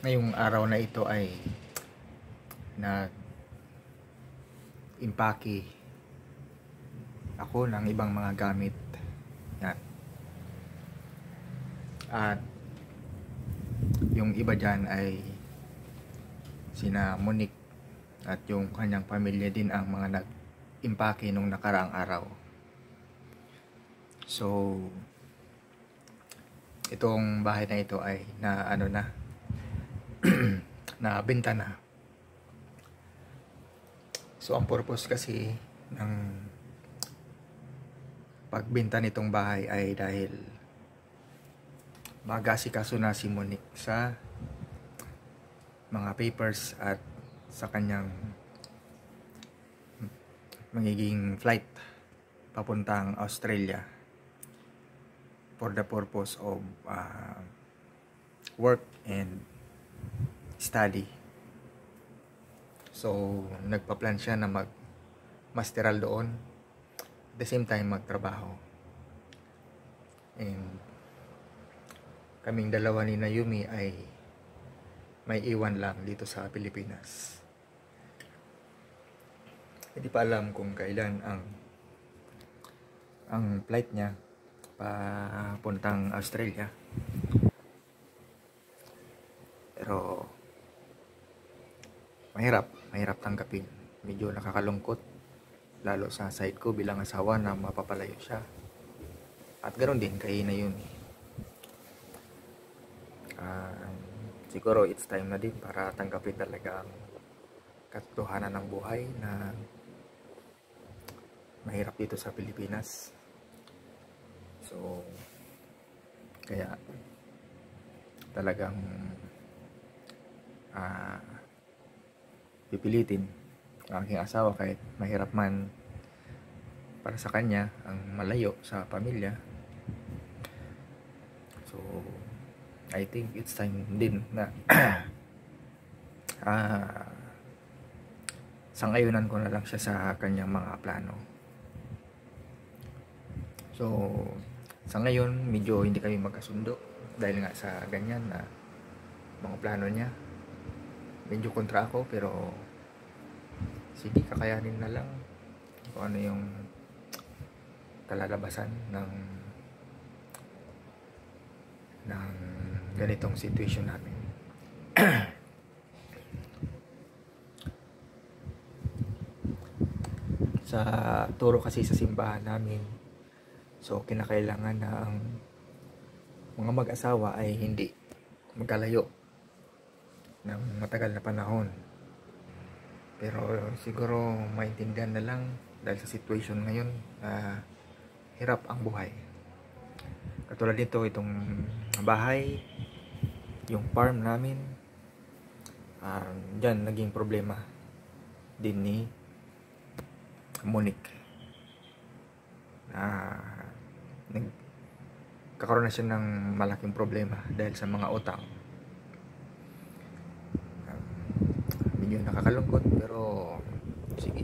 ngayong araw na ito ay nag-impake ako ng ibang mga gamit. Yan. At yung iba dyan ay sina Monique at yung kanyang pamilya din ang mga nag-impake nung nakaraang araw. So itong bahay na ito ay nabenta na. So ang purpose kasi ng pagbenta nitong bahay ay dahil mag-asikaso na si Monique sa mga papers at sa kanyang magiging flight papuntang Australia for the purpose of work and study. So nagpa-plan siya na mag-masteral doon, at the same time magtrabaho. And kaming dalawa ni Naomi ay may iwan lang dito sa Pilipinas. Hindi pa alam kung kailan ang flight niya papuntang Australia. Pero mahirap tanggapin. Medyo nakakalungkot, lalo sa side ko bilang asawa na mapapalayo siya. At ganoon din kay Naomi. Siguro it's time na din para tanggapin talaga ang katotohanan ng buhay na mahirap dito sa Pilipinas. So kaya talagang pipilitin ang aking asawa kahit mahirap man para sa kanya ang malayo sa pamilya. So I think it's time din na sangayunan ko na lang siya sa kanyang mga plano. So sa ngayon medyo hindi kami magkasundo dahil nga sa ganyan na mga plano niya. Medyo kontra ako, pero sige, kakayanin na lang kung ano yung kalalabasan ng ganitong situation namin. Sa turo kasi sa simbahan namin, so kinakailangan na ang mga mag-asawa ay hindi magkalayo ng matagal na panahon. Pero siguro maintindihan na lang dahil sa situation ngayon, hirap ang buhay. Katulad nito, itong bahay, yung farm namin, dyan naging problema din ni Monique. Nagkakaroon na siya ng malaking problema dahil sa mga utang. Medyo nakakalungkot, pero sige,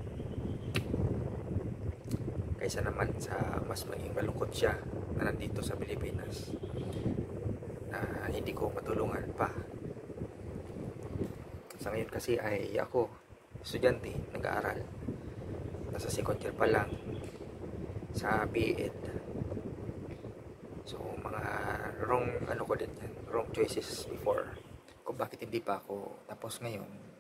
kaysa naman sa mas maging malungkot siya na nandito sa Pilipinas na hindi ko matulungan pa. Sa ngayon kasi ay ako estudyante, nag-aaral, nasa second year pa lang sa B.Ed. So mga wrong choices before kung bakit hindi pa ako tapos ngayon.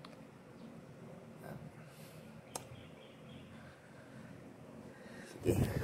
Sige.